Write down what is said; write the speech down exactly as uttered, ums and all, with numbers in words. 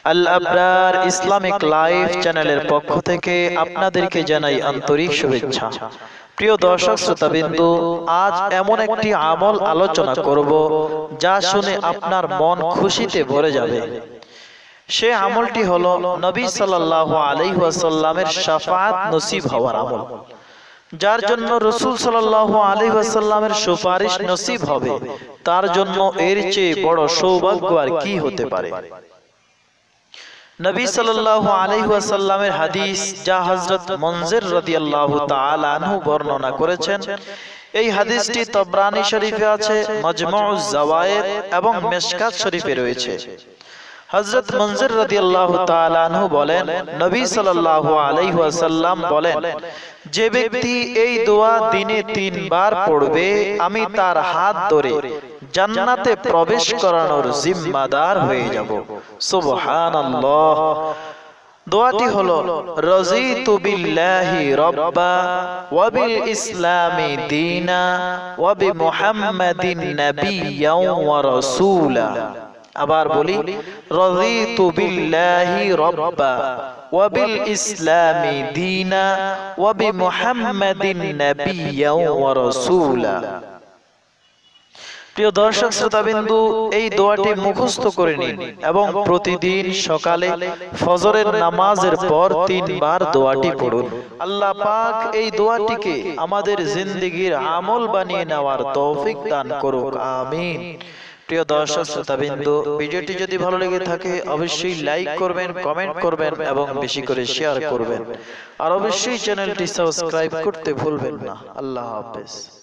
আল Abrar Islamic life চ্যানেলের পক্ষ থেকে আপনাদেরকে জানাই আন্তরিক শুভেচ্ছা। প্রিয় দর্শক শ্রোতাবিন্দু, আজ এমন একটি আমল আলোচনা করব যা শুনে আপনার মন খুশিতে ভরে যাবে। সে আমলটি হলো নবী সাল্লাল্লাহু আলাইহি ওয়াসাল্লামের শাফাআত নসিব হওয়ার আমল। যার জন্য রাসূল সাল্লাল্লাহু আলাইহি ওয়াসাল্লামের সুপারিশ নসিব হবে, তার জন্য এর চেয়ে বড় সৌভাগ্য আর কি হতে পারে। নবী সাল্লাল্লাহু আলাইহি ওয়াসাল্লামের হাদিস, যা হযরত মুনজির রাদিয়াল্লাহু তাআলা আনহু বর্ণনা করেছেন। এই হাদিসটি তবরানী শরীফে আছে, মাজমুউজ জাওয়ায়েদ এবং মিশকাত শরীফে রয়েছে। হযরত মুনজির রাদিয়াল্লাহু তাআলা আনহু বলেন, নবী সাল্লাল্লাহু আলাইহি ওয়াসাল্লাম বলেন, যে ব্যক্তি এই দোয়া দিনে তিনবার পড়বে, আমি তার হাত ধরে জান্নাতে প্রবেশ করানোর জিম্মাদার হয়ে যাব। সুবহানাল্লাহ। দোয়াটি হলো, রাযীতু বিল্লাহি রাব্বা ওয়া বিল ইসলামি দীনা ওয়া বি মুহাম্মাদিন নাবিয়্যান ওয়া রাসূলা। আবার বলি, রাযীতু বিল্লাহি রাব্বা ওয়া বিল ইসলামি দীনা ওয়া বি মুহাম্মাদিন নাবিয়্যান ওয়া রাসূলা। প্রিয় দর্শক শ্রোতাবিন্দু, এই দোয়াটি মুখস্থ করে নিন এবং প্রতিদিন সকালে ফজরের নামাজের পর তিনবার দোয়াটি পড়ুন। আল্লাহ পাক এই দোয়াটিকে আমাদের জিন্দেগীর আমল বানিয়ে নেওয়ার তৌফিক দান করুক, আমিন। প্রিয় দর্শক শ্রোতাবিন্দু, ভিডিওটি যদি ভালো লেগে থাকে অবশ্যই লাইক করবেন, কমেন্ট করবেন এবং বেশি করে শেয়ার করবেন। আর অবশ্যই চ্যানেলটি সাবস্ক্রাইব করতে ভুলবেন না। আল্লাহ হাফেজ।